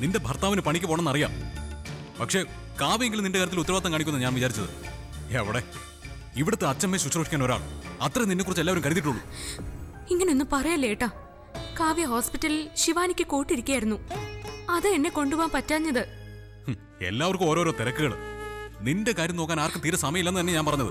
നിന്റെ ഭർത്താവിന് പണിക്ക് പോകണമെന്ന് അറിയാം. പക്ഷേ കാവ്യെങ്കിലും നിന്റെ കാര്യത്തിൽ ഉത്തരവാദിത്തം കാണിക്കുമെന്ന് ഞാൻ വിചാരിച്ചത്. എവിടെ ഇവിടുത്തെ അച്ഛമ്മയെ ശുശ്രൂഷിക്കാൻ ഒരാൾ, അത്ര നിന്നെ കുറിച്ച് എല്ലാവരും കരുതിയിട്ടുള്ളൂ. ഇങ്ങനെയൊന്നും പറയല്ലേ ഏട്ടാ. കാവ്യ ഹോസ്പിറ്റലിൽ ശിവാനിക്ക് കൂട്ടിരിക്കുകയായിരുന്നു. അത് എന്നെ കൊണ്ടുപോകാൻ പറ്റാഞ്ഞത്. എല്ലാവർക്കും ഓരോരോ തിരക്കുകൾ. നിന്റെ കാര്യം നോക്കാൻ ആർക്കും തീരെ സമയമില്ലെന്ന് തന്നെ ഞാൻ പറഞ്ഞത്.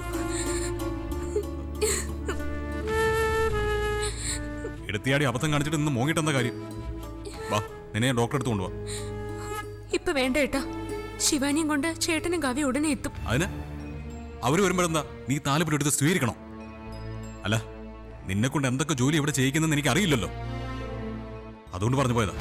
എടുത്തിയാടി അബദ്ധം കാണിച്ചിട്ട് ഇന്ന് മോങ്ങിട്ടെന്താ കാര്യം? വാ, നിന്നെ ഞാൻ ഡോക്ടറെ അടുത്ത് കൊണ്ടുപോവാ. ഇപ്പൊ വേണ്ട ഏട്ടാ. ശിവാനിയും കൊണ്ട് ചേട്ടനും കാവ്യ ഉടനെ എത്തും. അതിന് അവര് വരുമ്പോഴെന്താ നീ താലപ്പൊലി എടുത്ത് സ്വീകരിക്കണം? അല്ല, നിന്നെ കൊണ്ട് എന്തൊക്കെ ജോലി ഇവിടെ ചെയ്യിക്കുന്നെന്ന് എനിക്ക് അറിയില്ലല്ലോ. അതുകൊണ്ട് പറഞ്ഞു പോയതാ.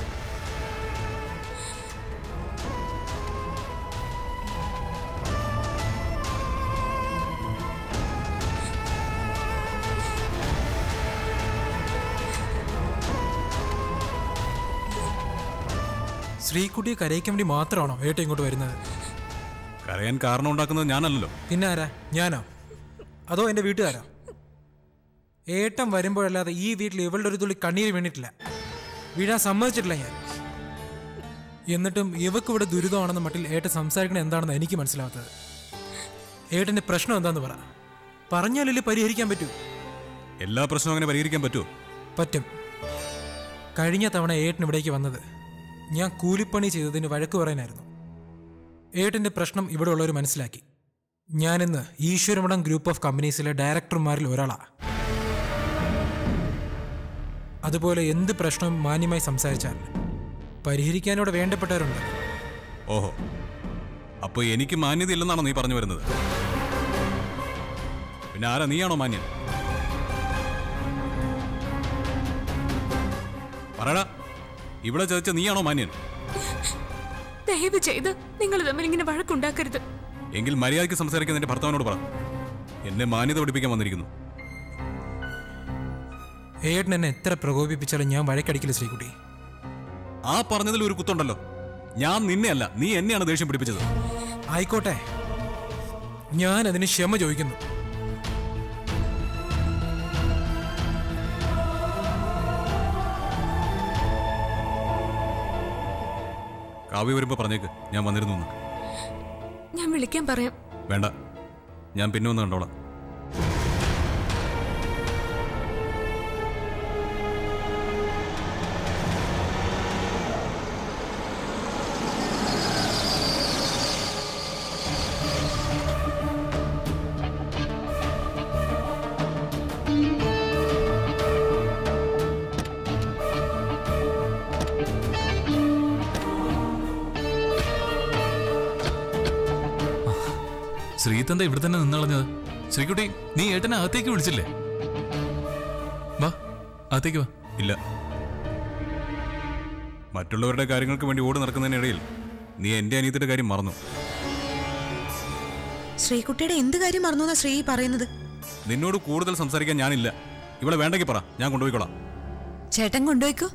ശ്രീകുട്ടിയെ കരയിക്കാൻ വേണ്ടി മാത്രമാണോ ഏട്ടൻ ഇങ്ങോട്ട് വരുന്നത്? കരയാൻ കാരണം ഉണ്ടാക്കുന്നത് ഞാനല്ലല്ലോ. പിന്നെ ആരാ? ഞാനോ? അതോ എൻ്റെ വീട്ടുകാരോ? ഏട്ടൻ വരുമ്പോഴല്ലാതെ ഈ വീട്ടിൽ ഇവളുടെ ഒരു തുള്ളി കണ്ണീര് വീണിട്ടില്ല. വീഴാൻ സമ്മതിച്ചിട്ടില്ല ഞാൻ. എന്നിട്ടും ഇവക്ക് ഇവിടെ ദുരിതമാണെന്ന മട്ടിൽ ഏട്ടൻ സംസാരിക്കണത് എന്താണെന്ന് എനിക്ക് മനസ്സിലാവാത്തത്. ഏട്ടൻ്റെ പ്രശ്നം എന്താന്ന് പറ. പറഞ്ഞാലല്ലേ പരിഹരിക്കാൻ പറ്റൂ. എല്ലാ പ്രശ്നവും അങ്ങനെ പരിഹരിക്കാൻ പറ്റുമോ? പറ്റും. കഴിഞ്ഞ തവണ ഏട്ടൻ ഇവിടേക്ക് വന്നത് ഞാൻ കൂലിപ്പണി ചെയ്തതിന് വഴക്ക് പറയാനായിരുന്നു. ഏട്ടൻ്റെ പ്രശ്നം ഇവിടെ ഉള്ളവർ മനസ്സിലാക്കി. ഞാനിന്ന് ഈശ്വരമഠം ഗ്രൂപ്പ് ഓഫ് കമ്പനീസിലെ ഡയറക്ടർമാരിൽ ഒരാളാണ്. അതുപോലെ എന്ത് പ്രശ്നവും മാന്യമായി സംസാരിച്ചാൽ പരിഹരിക്കാനോട് വേണ്ടപ്പെട്ടവരുണ്ട്. ഓഹോ, അപ്പൊ എനിക്ക് മാന്യത ഇല്ലെന്നാണോ നീ പറഞ്ഞു വരുന്നത്? പിന്നെ ആരാ, നീയാണോ മാന്യൻ? പറടാ, ഇവിടെ ചതിച്ച നീയാണോ മാന്യൻ? ദയവ് ചെയ്ത് നിങ്ങൾ തമ്മിൽ ഇങ്ങനെ വഴക്കുണ്ടാക്കരുത്. എങ്കിൽ മര്യാദയ്ക്ക് സംസാരിക്കാൻ നിന്റെ ഭർത്താവിനോട് പറ. എന്നെ മാന്യത പഠിപ്പിക്കാൻ വന്നിരിക്കുന്നു. ഏട്ടൻ എന്നെ എത്ര പ്രകോപിപ്പിച്ചാലും ഞാൻ വഴക്കടിക്കില്ല ശ്രീകുട്ടി. ആ പറഞ്ഞതിൽ ഒരു കുത്തുണ്ടല്ലോ. ഞാൻ നിന്നെയല്ല, നീ എന്നെയാണ് ദേഷ്യം പിടിപ്പിച്ചത്. ആയിക്കോട്ടെ, ഞാൻ അതിന് ക്ഷമ ചോദിക്കുന്നു. കാവ്യ വരുമ്പോ പറഞ്ഞേക്ക് ഞാൻ വന്നിരുന്നു. ഞാൻ വിളിക്കാൻ പറയാം. വേണ്ട, ഞാൻ പിന്നെ വന്ന് കണ്ടോളാം. ശ്രീതന്ത ഇവിടെ തന്നെ നിന്നളഞ്ഞത്. ശ്രീകുട്ടി, നീ ഏട്ടനെ അകത്തേക്ക് വിളിച്ചില്ലേ? വാ, അകത്തേക്ക് വാ. ഇല്ല, മറ്റുള്ളവരുടെ കാര്യങ്ങൾക്ക് വേണ്ടി ഓടി നടക്കുന്നതിനിടയിൽ നീ എന്റെ അനിയത്തിന്റെ കാര്യം മറന്നു. ശ്രീകുട്ടിയുടെ എന്ത് കാര്യം മറന്നു എന്നാ ശ്രീ പറയുന്നത്? നിന്നോട് കൂടുതൽ സംസാരിക്കാൻ ഞാനില്ല. ഇവിടെ വേണ്ടെങ്കിൽ പറ, ഞാൻ കൊണ്ടുപോയിക്കോളാം. ചേട്ടൻ കൊണ്ടുപോയിക്കോ.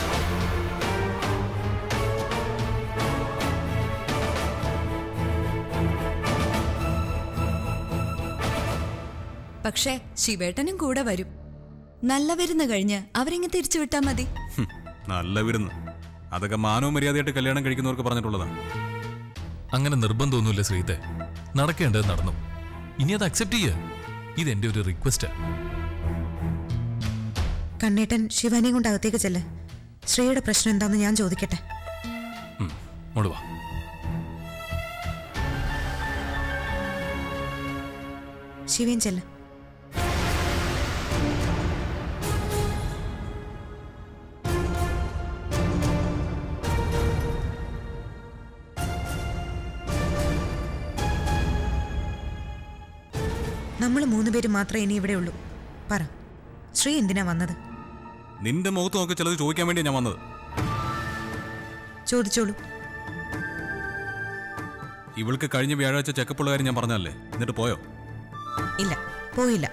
പക്ഷേ ശിവേട്ടനും കൂടെ വരും. നല്ല വിരുന്ന് കഴിഞ്ഞ് അവരിങ്ങ് തിരിച്ചു വിട്ടാ മതി. നല്ല വിരുന്ന് അതൊക്കെ മാനവും മര്യാദയായിട്ട് കല്യാണം കഴിക്കുന്നവർക്ക് പറഞ്ഞിട്ടുള്ളതാണ്. അങ്ങനെ നിർബന്ധമൊന്നുമില്ല ശ്രീത്തെ. നടക്കേണ്ടത് നടന്നു. ഇനി അത് അക്സെപ്റ്റ് ചെയ്യുക. ഇതെന്റെ ഒരു റിക്വസ്റ്റാ. കണ്ണേട്ടൻ ശിവാനിയും കൊണ്ട് അകത്തേക്ക് ചെല്ല്. ശ്രീയുടെ പ്രശ്നം എന്താന്ന് ഞാൻ ചോദിക്കട്ടെ. മോള് വാ. ശിവൻ ചെല്ല്. നമ്മൾ 3 പേര് മാത്രമേ ഇനി ഇവിടെ ഉള്ളൂ. പറ, ശ്രീ എന്തിനാ വന്നത്? നിന്റെ മുഖത്ത് നോക്കി ചിലത് ചോദിക്കാൻ വേണ്ടി ഞാൻ വന്നത്. ചോദിച്ചോളൂ. ഇവൾക്ക് കഴിഞ്ഞ വ്യാഴാഴ്ച ചെക്കപ്പുള്ള കാര്യം ഞാൻ പറഞ്ഞല്ലേ, എന്നിട്ട് പോയോ? ഇല്ല, പോയില്ല.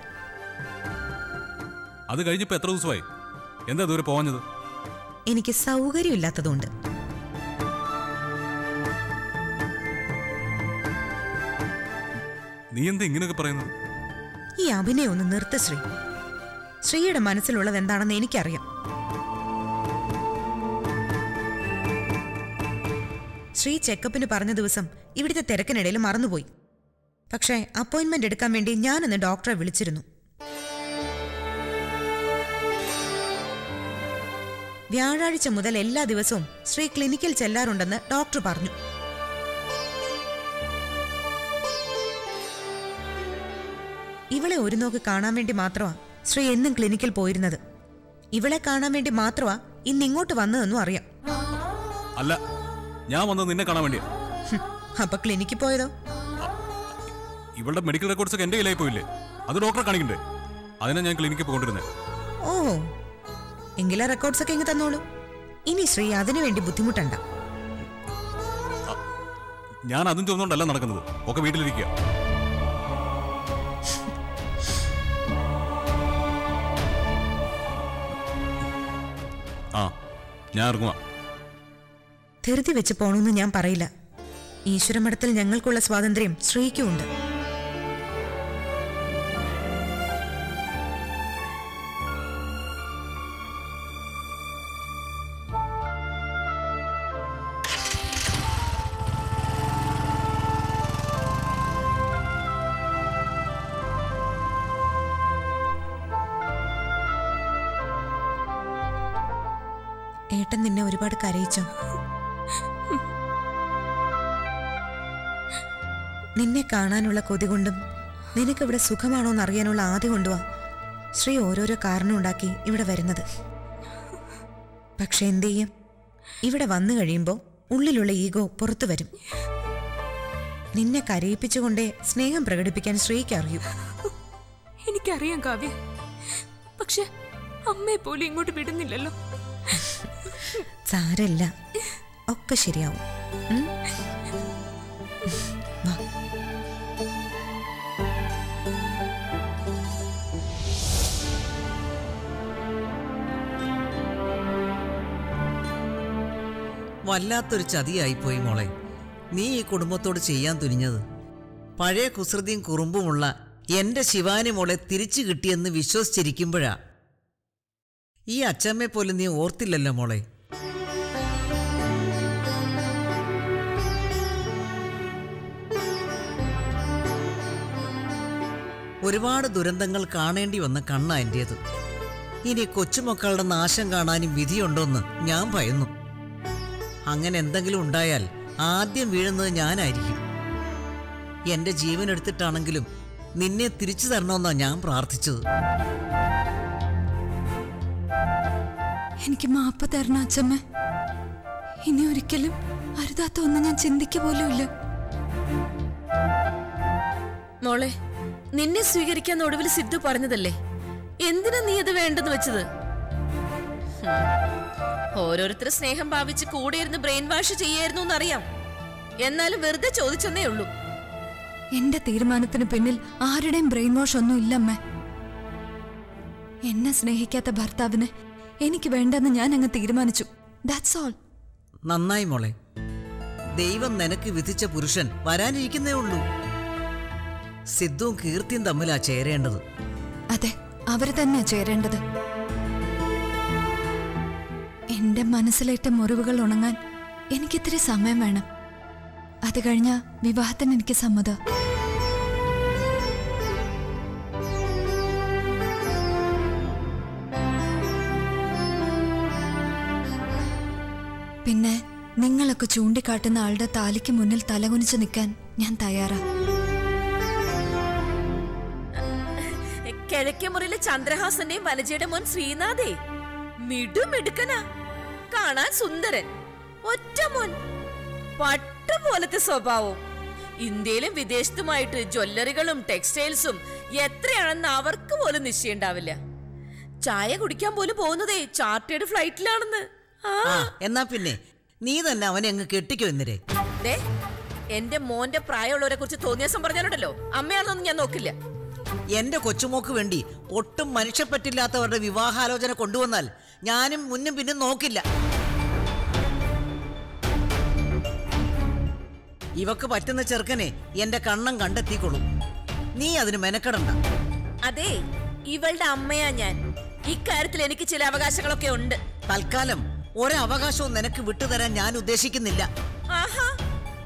അത് കഴിഞ്ഞപ്പോ എത്ര ദിവസമായി? എന്താ ദൂരെ പോവാഞ്ഞത്? എനിക്ക് സൗകര്യമില്ലാത്തതുകൊണ്ട്. നീ എന്താ ഇങ്ങനെയൊക്കെ പറയുന്നു? ഈ അഭിനയം ഒന്ന് നിർത്ത ശ്രീ. ശ്രീയുടെ മനസ്സിലുള്ളത് എന്താണെന്ന് എനിക്കറിയാം. ശ്രീ ചെക്കപ്പിന് പറഞ്ഞ ദിവസം ഇവിടുത്തെ തിരക്കിനിടയിൽ മറന്നുപോയി. പക്ഷേ അപ്പോയിന്റ്മെന്റ് എടുക്കാൻ വേണ്ടി ഞാനിന്ന് ഡോക്ടറെ വിളിച്ചിരുന്നു. വ്യാഴാഴ്ച മുതൽ എല്ലാ ദിവസവും ശ്രീ ക്ലിനിക്കിൽ ചെല്ലാറുണ്ടെന്ന് ഡോക്ടർ പറഞ്ഞു. ഇവളെ ഒരു നോക്ക് കാണാൻ വേണ്ടി മാത്രമാ ശ്രീ എന്നും ക്ലിനിക്കിൽ പോയിരുന്നത്. ഇവളെ കാണാൻ വേണ്ടി മാത്രമാ ഇന്ന് ഇങ്ങോട്ട് വന്നതെന്നും അറിയാം. അല്ല, ഞാൻ വന്നത് നിന്നെ കാണാൻ വേണ്ടിയാ. അപ്പൊ ക്ലിനിക്കിൽ പോയതോ? ഇവളുടെ മെഡിക്കൽ റെക്കോർഡ്സ് ഒക്കെ എന്റെ കയ്യിലായി പോയില്ലേ? അത് ഡോക്ടറെ കാണിക്കണ്ടേ? അതിനാ ഞാൻ ക്ലിനിക്കിൽ പോകൊണ്ടിരുന്നത്. ഓ, എങ്കിലാ റെക്കോർഡ്സ് ഒക്കെ ഇങ്ങ് തന്നോളൂ. ഇനി ശ്രീ അതിനു വേണ്ടി ബുദ്ധിമുട്ടണ്ട. ഞാൻ അതും ചോദിച്ചോണ്ടല്ല നടക്കുന്നത്. ഒക്കെ വീട്ടിലിരിക്കുക. ആ, ഞാൻ ഇറങ്ങുക. ധൃതി വെച്ച് പോണമെന്ന് ഞാൻ പറയില്ല. ഈശ്വരമഠത്തിൽ ഞങ്ങൾക്കുള്ള സ്വാതന്ത്ര്യം ശ്രീക്കുമുണ്ട്. ഏട്ടൻ നിന്നെ ഒരുപാട് കരയിച്ചോ? നിന്നെ കാണാനുള്ള കൊതി കൊണ്ടും നിനക്കിവിടെ സുഖമാണോന്ന് അറിയാനുള്ള ആദ്യ കൊണ്ടുവാ ശ്രീ ഓരോരോ കാരണം ഉണ്ടാക്കി ഇവിടെ വരുന്നത്. പക്ഷെ എന്ത് ചെയ്യും, ഇവിടെ വന്നു കഴിയുമ്പോൾ ഉള്ളിലുള്ള ഈഗോ പുറത്തു വരും. നിന്നെ കരയിപ്പിച്ചുകൊണ്ടേ സ്നേഹം പ്രകടിപ്പിക്കാൻ ശ്രീക്ക് അറിയൂ. എനിക്കറിയാം കാവ്യ, പക്ഷെ അമ്മയെ പോലും ഇങ്ങോട്ട് വിടുന്നില്ലല്ലോ. സാരല്ല, ഒക്കെ ശരിയാവും. വാ. വല്ലാത്തൊരു ചതിയായിപ്പോയി മോളെ നീ ഈ കുടുംബത്തോട് ചെയ്യാൻ തുനിഞ്ഞത്. പഴയ കുസൃതിയും കുറുമ്പുമുള്ള എന്റെ ശിവാനി മോളെ തിരിച്ചു കിട്ടിയെന്ന് വിശ്വസിച്ചിരിക്കുമ്പോഴാ ഈ അച്ചമ്മയെ പോലും നീ ഓർത്തില്ലല്ലോ മോളെ. ഒരുപാട് ദുരന്തങ്ങൾ കാണേണ്ടി വന്ന കണ്ണ എന്റേത്. ഇനി കൊച്ചുമക്കളുടെ നാശം കാണാനും വിധിയുണ്ടോന്ന് ഞാൻ ഭയന്നു. അങ്ങനെ എന്തെങ്കിലും ഉണ്ടായാൽ ആദ്യം വീഴുന്നത് ഞാനായിരിക്കും. എന്റെ ജീവൻ എടുത്തിട്ടാണെങ്കിലും നിന്നെ തിരിച്ചു തരണമെന്നാ ഞാൻ പ്രാർത്ഥിച്ചത്. എനിക്ക് മാപ്പ് തരണം അച്ഛമ്മ. ഇനി ഒരിക്കലും അരുതാത്ത ഒന്നും ഞാൻ ചിന്തിക്ക പോലുമില്ല. മോളെ, നിന്നെ സ്വീകരിക്കാൻ ഒടുവിൽ സിദ്ധു പറഞ്ഞതല്ലേ, എന്തിനാ നീ അത് വേണ്ടെന്ന് വെച്ചത്? ഓരോരുത്തർ സ്നേഹം ഭാവിച്ച് കൂടെ ഇരുന്ന് ബ്രെയിൻ വാഷ് ചെയ്യായിരുന്നു എന്നറിയാം. എന്നാലും വെറുതെ ചോദിച്ചെന്നേ ഉള്ളൂ. എന്റെ തീരുമാനത്തിന് പിന്നിൽ ആരുടെയും ബ്രെയിൻ വാഷ് ഒന്നും ഇല്ലമ്മേ. എന്നെ സ്നേഹിക്കാത്ത ഭർത്താവിന് എനിക്ക് വേണ്ടെന്ന് ഞാൻ അങ്ങ് തീരുമാനിച്ചു. That's all. നന്നായി മോളെ. ദൈവം നിനക്ക് വിധിച്ച പുരുഷൻ വരാനിരിക്കുന്നേ ഉള്ളൂ. സിദ്ധുവും കീർത്തിയും തമ്മിലാ ചേരേണ്ടത്. അതെ, അവര് തന്നെ ചേരേണ്ടത്. എന്റെ മനസ്സിലേറ്റ മുറിവുകൾ ഉണങ്ങാൻ എനിക്കിത്തിരി സമയം വേണം. അത് കഴിഞ്ഞ വിവാഹത്തിന് എനിക്ക് സമ്മതം. പിന്നെ നിങ്ങളൊക്കെ ചൂണ്ടിക്കാട്ടുന്ന ആളുടെ താലിക്ക് മുന്നിൽ തലകുനിച്ച് നിൽക്കാൻ ഞാൻ തയ്യാറാ. കിഴക്കേ മുറിയിലെ ചന്ദ്രഹാസന്റെയും വനജയുടെ മോൻ ശ്രീനാഥേ മിടുമിടുക്കനാ. കാണാൻ സുന്ദരൻ, ഒറ്റ മോൻ, പട്ട് പോലത്തെ സ്വഭാവം. ഇന്ത്യയിലും വിദേശത്തുമായിട്ട് ജ്വല്ലറികളും ടെക്സ്റ്റൈൽസും എത്രയാണെന്ന് അവർക്ക് പോലും നിശ്ചയുണ്ടാവില്ല. ചായ കുടിക്കാൻ പോലും പോകുന്നതേ ചാർട്ടേഡ് ഫ്ലൈറ്റിലാണെന്ന്. എന്നാ പിന്നെ നീ തന്നെ അവനെ അങ്ങ് കെട്ടിക്കോ. എന്നിരേ എന്റെ മോന്റെ പ്രായമുള്ളവരെ കുറിച്ച് തോന്നിയാസം പറഞ്ഞാലുണ്ടല്ലോ, അമ്മയാണെന്നൊന്നും ഞാൻ നോക്കില്ല. എന്റെ കൊച്ചുമോക്ക് വേണ്ടി ഒട്ടും മനുഷ്യപ്പറ്റില്ലാത്തവരുടെ വിവാഹാലോചന കൊണ്ടുവന്നാൽ ഞാനും മുന്നും പിന്നും നോക്കില്ല. ഇവക്ക് പറ്റുന്ന ചെറുക്കനെ എന്റെ കണ്ണം കണ്ടെത്തിക്കൊള്ളും. നീ അതിന് മെനക്കെടണ്ട. അതെ, ഇവളുടെ അമ്മയാ ഞാൻ. ഇക്കാര്യത്തിൽ എനിക്ക് ചില അവകാശങ്ങളൊക്കെ ഉണ്ട്. തൽക്കാലം ഒരവകാശവും നിനക്ക് വിട്ടുതരാൻ ഞാൻ ഉദ്ദേശിക്കുന്നില്ല. ആഹാ,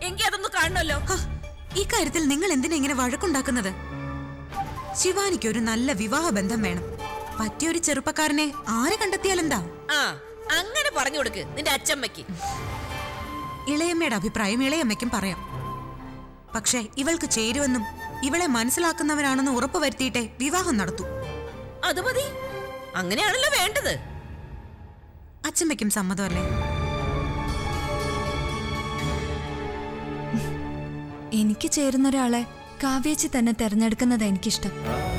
എങ്കിൽ അതൊന്ന് കാണണല്ലോ. ഈ കാര്യത്തിൽ നിങ്ങൾ എന്തിനാ ഇങ്ങനെ വഴക്കുണ്ടാക്കുന്നത്? ശിവാനിക്ക് ഒരു നല്ല വിവാഹ ബന്ധം വേണം. പറ്റിയൊരു ചെറുപ്പക്കാരനെ ആരെ കണ്ടെത്തിയാലെന്താ? ആ, അങ്ങനെ പറഞ്ഞു കൊടുക്ക് നിന്റെ അച്ചമ്മയ്ക്ക്. ഇളയമ്മയുടെ അഭിപ്രായം ഇളയമ്മയ്ക്കും പറയാം. പക്ഷെ ഇവൾക്ക് ചേരുവെന്നും ഇവളെ മനസ്സിലാക്കുന്നവരാണെന്ന് ഉറപ്പ് വരുത്തിയിട്ടേ വിവാഹം നടത്തൂ. അത് മതി, അങ്ങനെയാണല്ലോ വേണ്ടത്. അച്ഛമ്മയ്ക്കും സമ്മതമല്ലേ? എനിക്ക് ചേരുന്ന ഒരാളെ കാവ്യേച്ചി തന്നെ തെരഞ്ഞെടുക്കുന്നത് എനിക്കിഷ്ടം.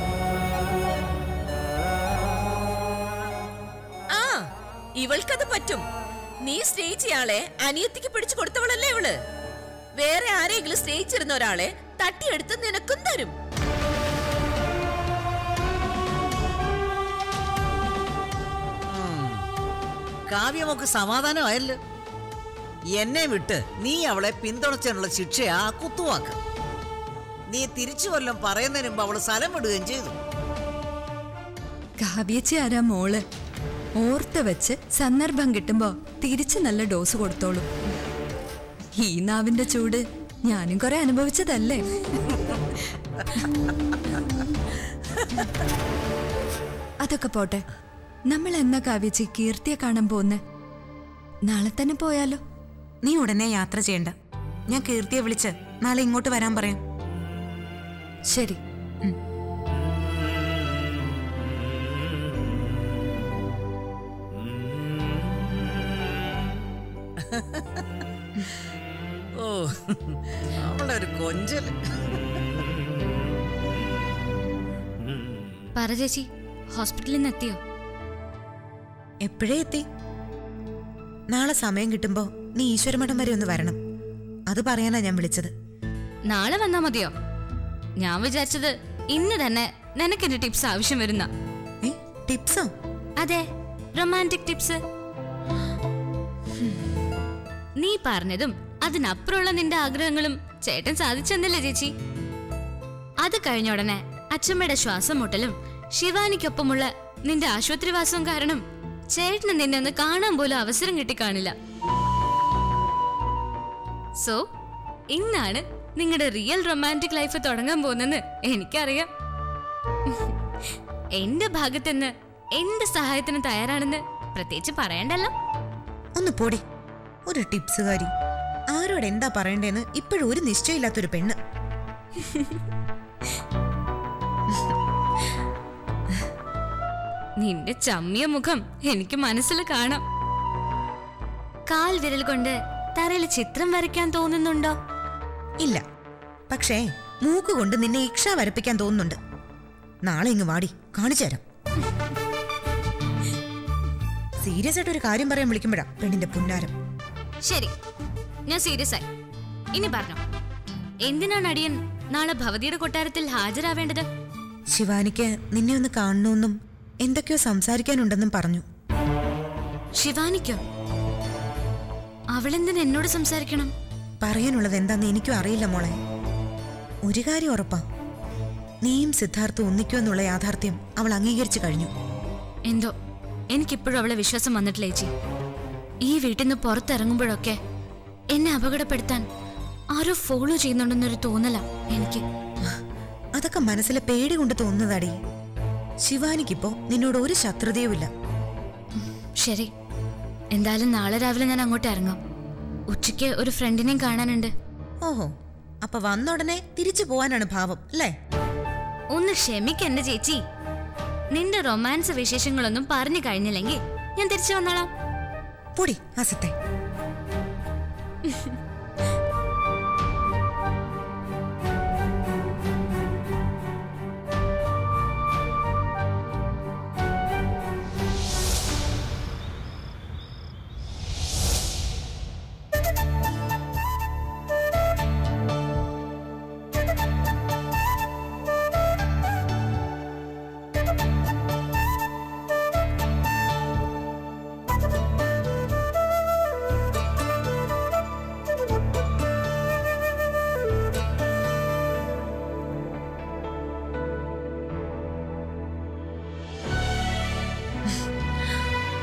ആ, ഇവൾക്കത് പറ്റും. നീ സ്നേഹിച്ചയാളെ അനിയത്തിക്ക് പിടിച്ചു കൊടുത്തവളല്ലേ ഇവള്. വേറെ ആരെങ്കിലും സ്നേഹിച്ചിരുന്ന ഒരാളെ തട്ടിയെടുത്ത് നിനക്കും തരും. കാവ്യമൊക്കെ സമാധാനമായല്ലോ. എന്നെ വിട്ട് നീ അവളെ പിന്തുണച്ചതിനുള്ള ശിക്ഷയാ കുത്തുവാക്ക്. നീ തിരിച്ചു കൊല്ലം പറയുന്നതിന് മുമ്പ് അവള് സ്ഥലം വിടുകയും ചെയ്തു. കാവ്യേച്ചി ആരാ മോള്? ഓർത്ത് വെച്ച് സന്ദർഭം കിട്ടുമ്പോ തിരിച്ച് നല്ല ഡോസ് കൊടുത്തോളൂ. ഈ നാവിന്റെ ചൂട് ഞാനും കുറെ അനുഭവിച്ചതല്ലേ. അതൊക്കെ പോട്ടെ, നമ്മൾ എന്നാ കാവ്യേച്ചി കീർത്തിയെ കാണാൻ പോകുന്നേ? നാളെ തന്നെ പോയാലോ? നീ ഉടനെ യാത്ര ചെയ്യണ്ട. ഞാൻ കീർത്തിയെ വിളിച്ച് നാളെ ഇങ്ങോട്ട് വരാൻ പറയാം. ശരി. ഓ, അവളുടെ ഒരു കൊഞ്ചല്. പറ ചേച്ചി, ഹോസ്പിറ്റലിൽ നിന്ന് എത്തിയോ? എപ്പോഴേ എത്തി. നാളെ സമയം കിട്ടുമ്പോ നീ ഈശ്വരമഠം വരെ ഒന്ന് വരണം. അത് പറയാനാ ഞാൻ വിളിച്ചത്. നാളെ വന്നാ മതിയോ? ഞാൻ വിചാരിച്ചത് ഇന്ന് തന്നെ നിനക്കെന്റെ ടിപ്സ് ആവശ്യം വരുന്ന. ടിപ്സോ? അതെ, റൊമാൻറ്റിക് ടിപ്സ്. നീ പറഞ്ഞതും അതിനപ്പുറമുള്ള നിന്റെ ആഗ്രഹങ്ങളും ചേട്ടൻ സാധിച്ചെന്നില്ലേ ചേച്ചി? അത് കഴിഞ്ഞ ഉടനെ അച്ഛമ്മയുടെ ശ്വാസം മുട്ടലും ശിവാനിക്കൊപ്പമുള്ള നിന്റെ ആശുപത്രിവാസവും കാരണം ചേട്ടന് നിന്നെ ഒന്ന് കാണാൻ പോലും അവസരം കിട്ടിക്കാണില്ല. സോ ഇന്നാണ് നിങ്ങളുടെ റിയൽ റൊമാൻറ്റിക് ലൈഫ് തുടങ്ങാൻ പോകുന്നെന്ന് എനിക്കറിയാം. എന്റെ ഭാഗത്തുനിന്ന് എന്ത് സഹായത്തിനും തയ്യാറാണെന്ന് പ്രത്യേകിച്ച് പറയണ്ടല്ലോ. ഒന്ന് പോടി, ഒരു ടിപ്സുകാരി. ആരോട് എന്താ പറയണ്ടേന്ന് ഇപ്പോഴും ഒരു നിശ്ചയമില്ലാത്തൊരു പെണ്ണ്. നിന്റെ ചമ്മിയ മുഖം എനിക്ക് മനസ്സിൽ കാണാം. കാൽ വിരൽ കൊണ്ട് തറയിൽ ചിത്രം വരയ്ക്കാൻ തോന്നുന്നുണ്ടോ? ഇല്ല, പക്ഷേ മൂക്ക് കൊണ്ട് നിന്നെ ഇക്ഷ വരപ്പിക്കാൻ തോന്നുന്നുണ്ട്. നാളെ ഇങ്ങ് വാടി, കാണിച്ചു തരാം. സീരിയസ് ആയിട്ട് ഒരു കാര്യം പറയാൻ വിളിക്കുമ്പോഴാ പെണ്ണിന്റെ പുന്നാരം. ശരി, ഞാൻ സീരിയസ് ആയി. ഇനി പറഞ്ഞോ, എന്തിനാണ് അടിയൻ നാളെ ഭവതിയുടെ കൊട്ടാരത്തിൽ ഹാജരാവേണ്ടത്? ശിവാനിക്ക് നിന്നെ ഒന്ന് കാണണമെന്നും എന്തൊക്കെയോ സംസാരിക്കാനുണ്ടെന്നും പറഞ്ഞു. ശിവാനിക്കോ? അവളെന്തിന് എന്നോട് സംസാരിക്കണം? പറയാനുള്ളത് എന്താന്ന് എനിക്കും അറിയില്ല മോളെ. ഒരു കാര്യം ഉറപ്പാ, നീയും സിദ്ധാർത്ഥം ഒന്നിക്കുമെന്നുള്ള യാഥാർത്ഥ്യം അവൾ അംഗീകരിച്ചു കഴിഞ്ഞു. എന്തോ എനിക്കിപ്പോഴും അവളെ വിശ്വാസം വന്നിട്ടില്ല ചേച്ചി. ഈ വീട്ടിൽ നിന്ന് പുറത്തിറങ്ങുമ്പോഴൊക്കെ എന്നെ അപകടപ്പെടുത്താൻ ആരോ ഫോളോ ചെയ്യുന്നുണ്ടെന്നൊരു തോന്നല എനിക്ക്. അതൊക്കെ മനസ്സിലെ പേടി കൊണ്ട് തോന്നുന്നതാടി. ശിവാനിക്കിപ്പോ നിന്നോട് ഒരു ശത്രുതയുമില്ല. ശരി, എന്തായാലും നാളെ രാവിലെ ഞാൻ അങ്ങോട്ട് ഇറങ്ങാം. ഉച്ചയ്ക്ക് ഒരു ഫ്രണ്ടിനെയും കാണാനുണ്ട്. ഓഹോ, അപ്പൊ വന്ന ഉടനെ തിരിച്ചു പോവാനാണ് ഭാവം അല്ലേ? ഒന്ന് ക്ഷമിക്കെന്റെ ചേച്ചി. നിന്റെ റൊമാൻസ് വിശേഷങ്ങളൊന്നും പറഞ്ഞു കഴിഞ്ഞില്ലെങ്കിൽ ഞാൻ തിരിച്ചു വന്നോളാം. പൊടി അസത്തെ.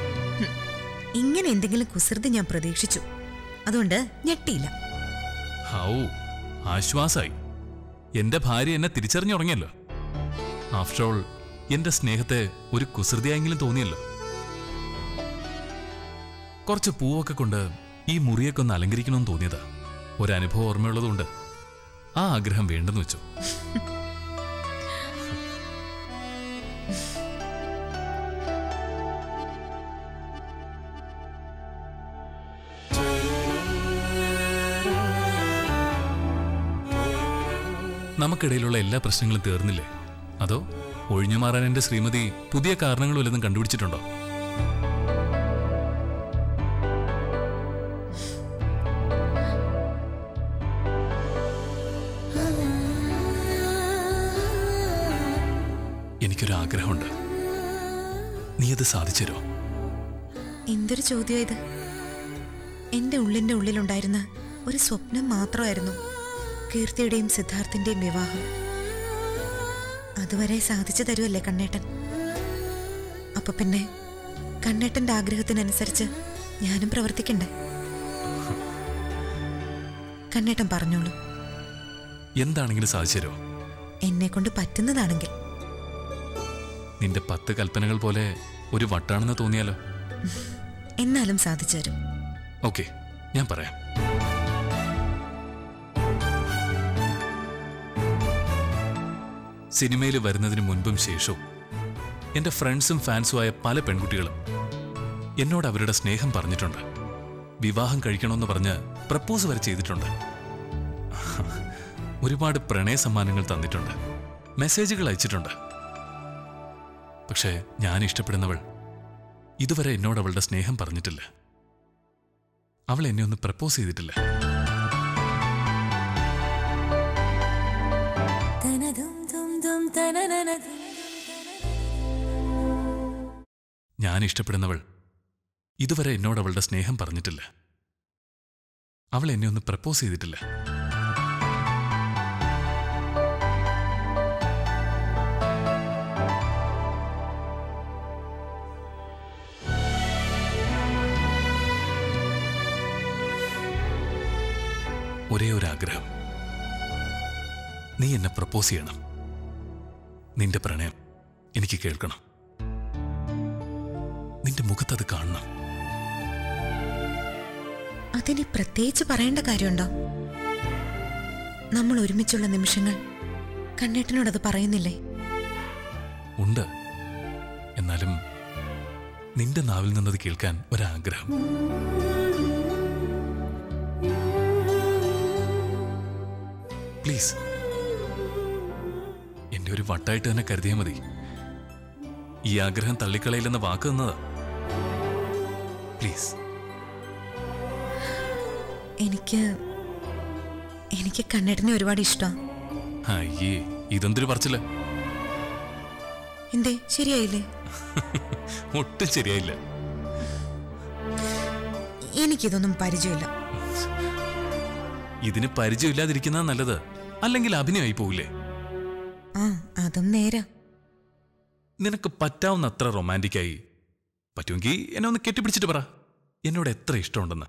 ഇങ്ങനെ എന്തെങ്കിലും കുസൃതി ഞാൻ പ്രതീക്ഷിച്ചു, അതുകൊണ്ട് ഞെട്ടിയില്ല. ഹൗ ആശ്വാസായി. എന്റെ ഭാര്യ എന്നെ തിരിച്ചറിഞ്ഞുടങ്ങിയല്ലോ. ആഫ്റ്റർ ഓൾ എന്റെ സ്നേഹത്തെ ഒരു കുസൃതിയായെങ്കിലും തോന്നിയല്ലോ. കുറച്ച് പൂവൊക്കെ കൊണ്ട് ഈ മുറിയൊക്കെ ഒന്ന് അലങ്കരിക്കണമെന്ന് തോന്നിയതാ. ഒരനുഭവം ഓർമ്മയുള്ളതുകൊണ്ട് ആ ആഗ്രഹം വേണ്ടെന്ന് വെച്ചു. നമുക്കിടയിലുള്ള എല്ലാ പ്രശ്നങ്ങളും തീർന്നില്ലേ? അതോ ഒഴിഞ്ഞു മാറാൻ എന്റെ ശ്രീമതി പുതിയ കാരണങ്ങൾ വല്ലതും കണ്ടുപിടിച്ചിട്ടുണ്ടോ? എനിക്കൊരു ആഗ്രഹമുണ്ട്. നീ അത് സാധിച്ചോ? എന്തൊരു ചോദ്യം ഇത്? എന്റെ ഉള്ളിന്റെ ഉള്ളിലുണ്ടായിരുന്ന ഒരു സ്വപ്നം മാത്രമായിരുന്നു കീർത്തിയുടെയും സിദ്ധാർത്ഥിന്റെയും വിവാഹം. അതുവരെ സാധിച്ചു തരുമല്ലേ കണ്ണേട്ടൻ? അപ്പൊ പിന്നെ കണ്ണേട്ടന്റെ ആഗ്രഹത്തിനനുസരിച്ച് ഞാനും പ്രവർത്തിക്കണ്ടേ? കണ്ണേട്ടൻ പറഞ്ഞോളൂ. എന്താണെങ്കിലും സാധിച്ചു തരുമോ? എന്നെ കൊണ്ട് പറ്റുന്നതാണെങ്കിൽ. നിന്റെ 10 കൽപ്പനകൾ പോലെ ഒരു വട്ടാണെന്ന് തോന്നിയാലോ? എന്നാലും സാധിച്ചു തരും. ഓക്കെ, ഞാൻ പറയാം. സിനിമയിൽ വരുന്നതിന് മുൻപും ശേഷവും എന്റെ ഫ്രണ്ട്സും ഫാൻസുമായ പല പെൺകുട്ടികളും എന്നോട് അവരുടെ സ്നേഹം പറഞ്ഞിട്ടുണ്ട്. വിവാഹം കഴിക്കണമെന്ന് പറഞ്ഞ് പ്രപ്പോസ് വരെ ചെയ്തിട്ടുണ്ട്. ഒരുപാട് പ്രണയ സമ്മാനങ്ങൾ തന്നിട്ടുണ്ട്, മെസ്സേജുകൾ അയച്ചിട്ടുണ്ട്. പക്ഷേ ഞാൻ ഇഷ്ടപ്പെടുന്നവൾ ഇതുവരെ എന്നോട് അവളുടെ സ്നേഹം പറഞ്ഞിട്ടില്ല. അവൾ എന്നെ ഒന്ന് പ്രപ്പോസ് ചെയ്തിട്ടില്ല. ഞാൻ ഇഷ്ടപ്പെടുന്നവൾ ഇതുവരെ എന്നോട് അവളുടെ സ്നേഹം പറഞ്ഞിട്ടില്ല. അവൾ എന്നെ ഒന്ന് പ്രപ്പോസ് ചെയ്തിട്ടില്ല. ഒരേ ഒരു ആഗ്രഹം, നീ എന്നെ പ്രപ്പോസ് ചെയ്യണം. നിന്റെ പ്രണയം എനിക്ക് കേൾക്കണം. നിന്റെ മുഖത്തത് കാണണം. അതിന് പ്രത്യേകിച്ച് പറയേണ്ട കാര്യമുണ്ടോ? നമ്മൾ ഒരുമിച്ചുള്ള നിമിഷങ്ങൾ കണ്ണേട്ടനോടത് പറയുന്നില്ലേ? ഉണ്ട്. എന്നാലും നിന്റെ നാവിൽ നിന്നത് കേൾക്കാൻ ഒരാഗ്രഹം. പ്ലീസ്, എന്റെ ഒരു വട്ടായിട്ട് തന്നെ കരുതിയാൽ മതി. ഈ ആഗ്രഹം തള്ളിക്കളയില്ലെന്ന വാക്ക് തന്നതാ. പ്ലീസ്. എനിക്ക് കണ്ണേട്ടനെ ഒരുപാട് ഇഷ്ടമാണ്. അയ്യേ, ഇതെന്തൊരു പറച്ചില്ല. എന്തേ, ശരിയായില്ലേ? ഒട്ടും ശരിയായില്ല. എനിക്കിതൊന്നും പരിചയമില്ല. ഇതിന് പരിചയമില്ലാതിരിക്കുന്ന നല്ലത്, അല്ലെങ്കിൽ അഭിനയമായി പോകില്ലേ? ആ, അതും നേരാ. നിനക്ക് പറ്റാവുന്ന അത്ര റൊമാൻറ്റിക്കായി പറ്റുമെങ്കിൽ എന്നെ ഒന്ന് കെട്ടിപ്പിടിച്ചിട്ട് പറ എന്നോട് എത്ര ഇഷ്ടമുണ്ടെന്ന്.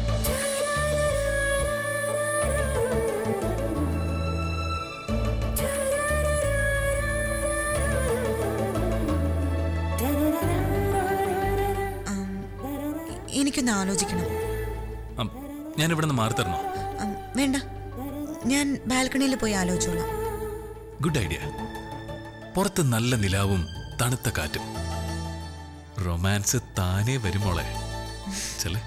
എനിക്കൊന്ന് ആലോചിക്കണം. ഞാനിവിടെ നിന്ന് മാറി തരണോ? വേണ്ട, ഞാൻ ബാൽക്കണിയിൽ പോയി ആലോചിച്ചോളാം. Good idea. പുറത്ത് നല്ല നിലാവും തണുത്ത കാറ്റും. റൊമാൻസ് താനേ വരുമോളെ. ചെല്ലേ.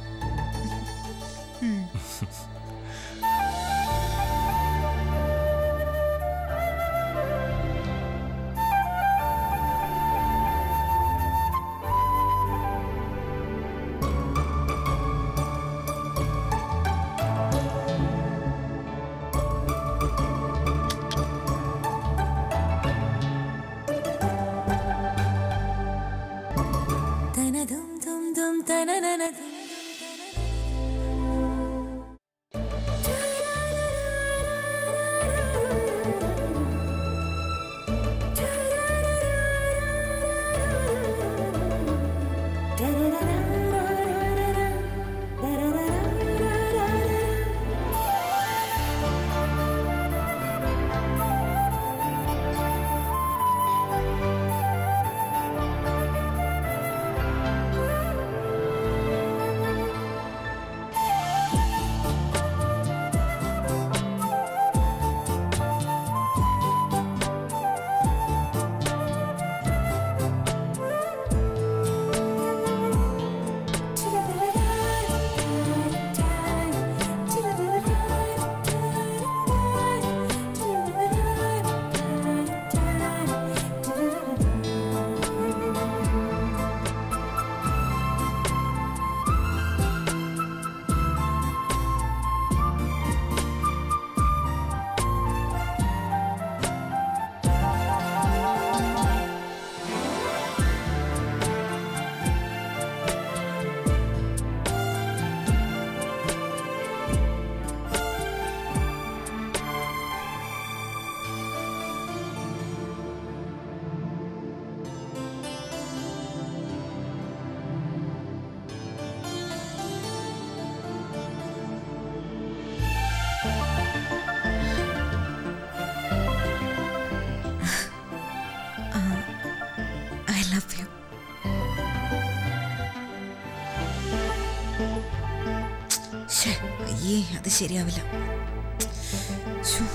അയ്യേ അത് ശരിയാവില്ല. ശ്ശോ.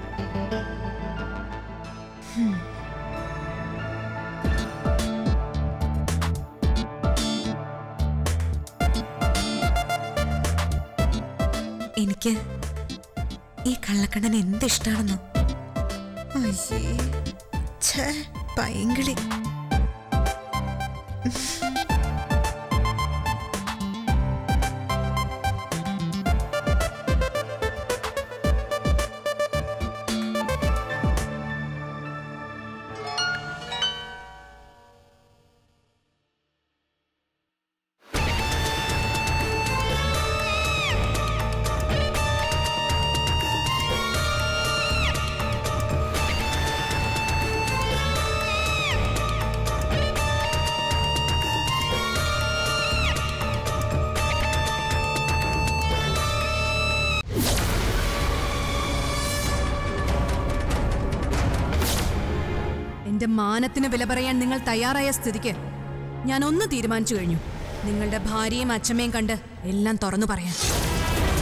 എനിക്ക് ഈ കള്ളക്കണ്ണൻ എന്തിഷ്ടാണെന്നോ. അയ്യേ ഛേ പൈങ്കിളി. എന്റെ മാനത്തിന് വില പറയാൻ നിങ്ങൾ തയ്യാറായ സ്ഥിതിക്ക് ഞാൻ ഒന്ന് തീരുമാനിച്ചു കഴിഞ്ഞു. നിങ്ങളുടെ ഭാര്യയും അച്ഛമ്മയും കണ്ട് എല്ലാം തുറന്നു പറയാൻ.